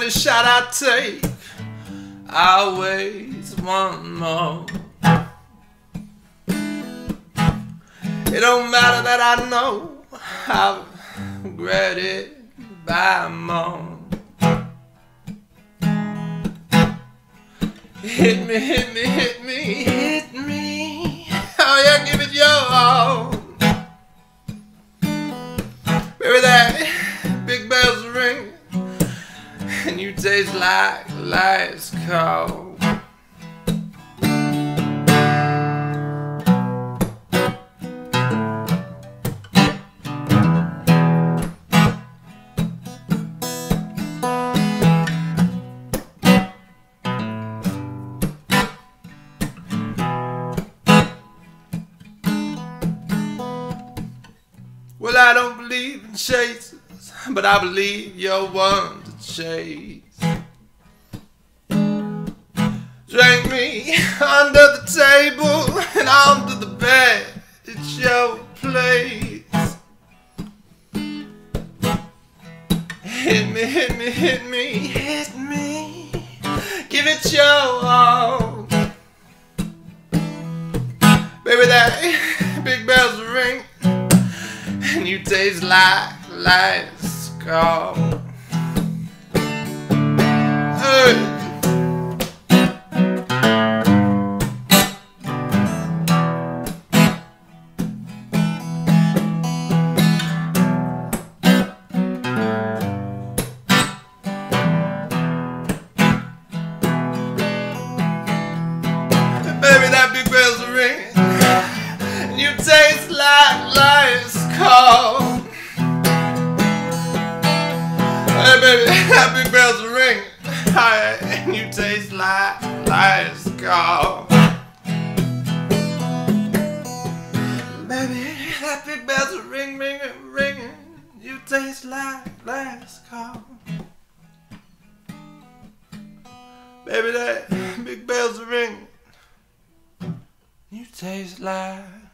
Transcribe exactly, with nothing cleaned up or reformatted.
every shot I take, I always want more. It don't matter that I know I've regretted by more. Hit me, hit me, hit me, hit me. Oh yeah, give it your all. Baby, that big bell's ringing, and you taste like life's cold. Well, I don't believe in chasers, but I believe you're one to chase. Drank me under the table and onto the bed. It's your place. Hit me, hit me, hit me, hit me. Give it your all. Baby, that big bell's ring, and you taste like life's cold. Hey. Baby, that big bell's ringing, and you taste like life's cold. Hey baby, that big bell's ringing, and you taste like life's cold. Baby, that big bell's ring, ringing, ringing, you taste like life's cold. Baby, that big bell's ringing, you taste like